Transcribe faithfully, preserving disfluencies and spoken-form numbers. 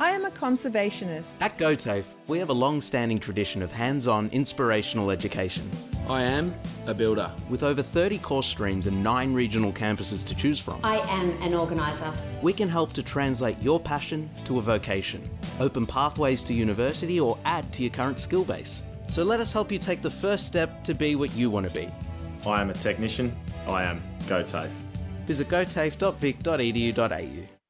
I am a conservationist. At GOTAFE, we have a long-standing tradition of hands-on inspirational education. I am a builder. With over thirty course streams and nine regional campuses to choose from, I am an organiser. we can help to translate your passion to a vocation, open pathways to university or add to your current skill base. So let us help you take the first step to be what you want to be. I am a technician. I am GOTAFE. Visit gotafe dot vic dot e d u dot a u.